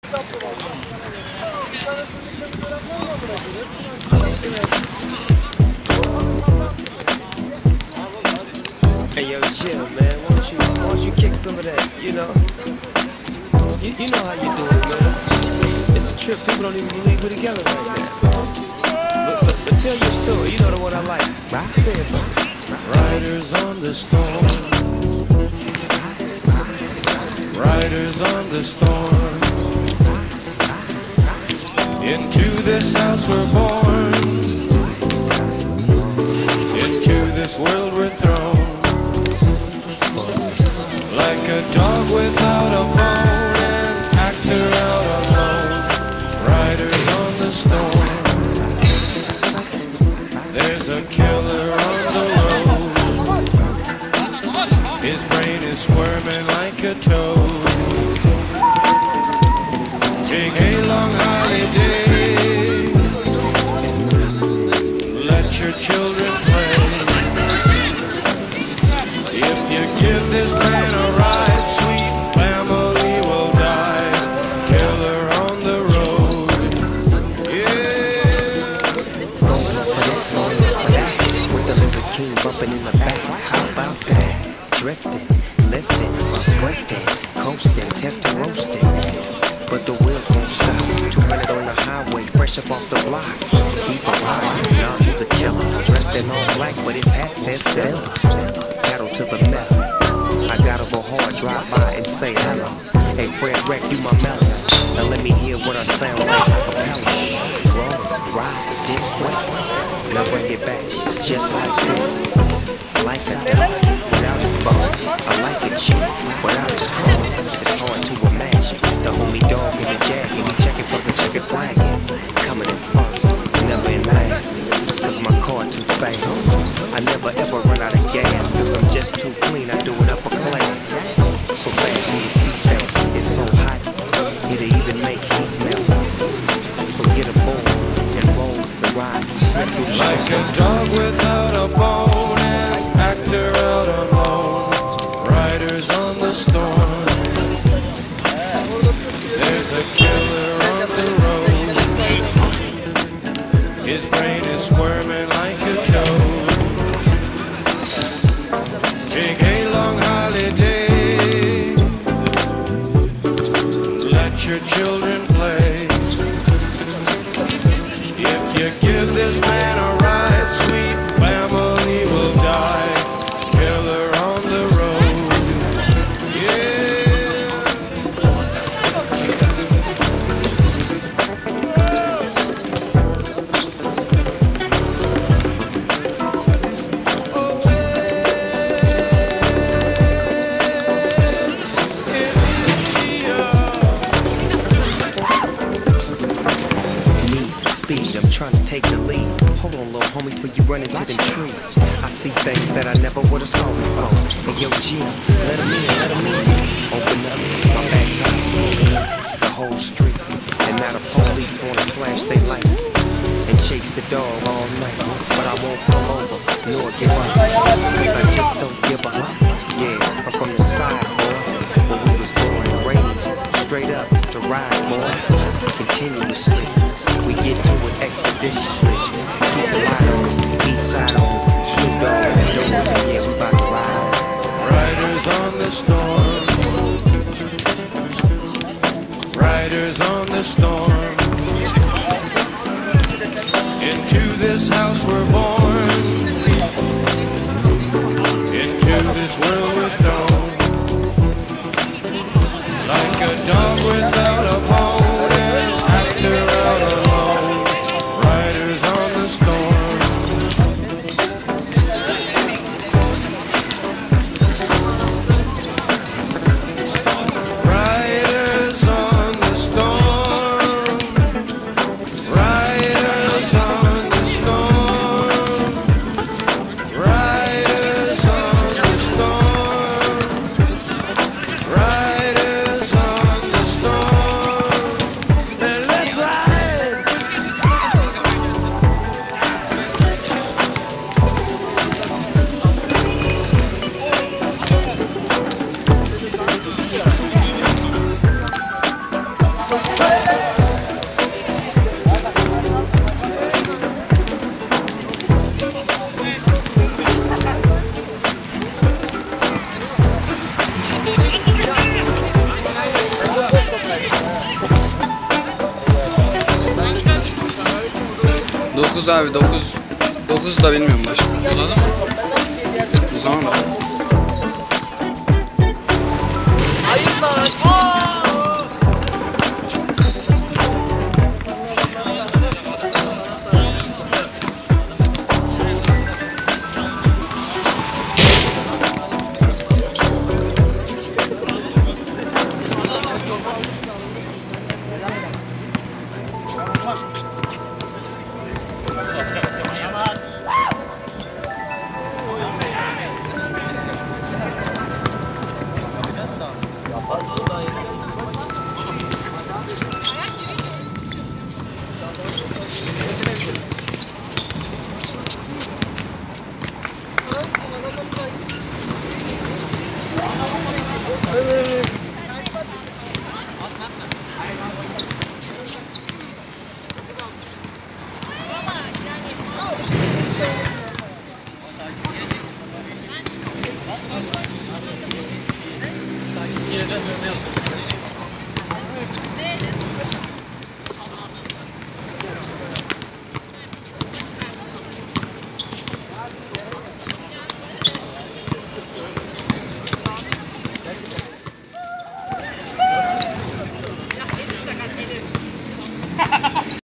Hey yo, chill, man. Why don't you kick some of that? You know how you do it, man. It's a trip. People don't even believe we're together right now. But tell your story. You know the one I like. Say it for me. Riders on the storm. Riders on the storm. Into this house we're born. Into this world we're thrown. Like a dog without a bone, an actor out alone. Riders on the storm. There's a killer on the road. His brain is squirming like a toad. Take a long holiday. Let your children play. If you give this man a ride, sweet family will die. Killer on the road. Yeah. Going for this, going for that. With the Lizard King bumping in the back. How about that? Drifting, lifting, swifting, coasting, testing, roasting. But the wheels won't stop. 200 on the highway, fresh up off the block. He's a rider, nah, he's a killer. Dressed in all black, but his hat says Stella. Pedal to the metal. I gotta go hard, drive by and say hello. Hey, Fred Wreck, you my melody. Now let me hear what I sound like a cappella. Roll, ride, dip, switch. Now bring it back, just like this. Like a dog, without his bone. I like it cheap, without his chrome. It's hard to imagine. The homie dog in the jacket, he checking for the chicken flagging. Coming in first, never in last. Cause my car too fast. I never ever run out of gas. Cause I'm just too clean, I do it upper class. So fasten your seatbelts, it's so hot, it'll even make heat melt. So get aboard and roll and ride, slip through the Like storm. a dog without a bone, an actor out alone. Riders on the storm. There's a killer on the road. His brain is squirming like a toad. Take a long holiday. Let your children play. If you give this man a ride, sweet family will die. Killer on the road. Yeah. I'm trying to take the lead. Hold on, little homie, before you run into them trees. I see things that I never would have saw before. Hey, yo, G, let him in, let him in. Open up, my back tire smoking up the whole street. And now the police wanna flash their lights and chase the dog all night. But I won't pull over, nor give up, cause I just don't give up. Yeah, I'm from the side, boy, where we was born and raised. Straight up to ride, boys, continuously. We get to it expeditiously. Keep the light on, east side on, Snoop Dogg in the doors, and yeah, we about to ride. Riders on the storm. Riders on the storm. Into this house we're born. Into this world we're thrown. Like a dog without a bone, an actor out alone. Riders on the storm. Riders on the storm. Riders on the storm. Dokuz abi 9. 9 da bilmiyorum başka. Uzadı mı? Uzamadı. Ayıp lan.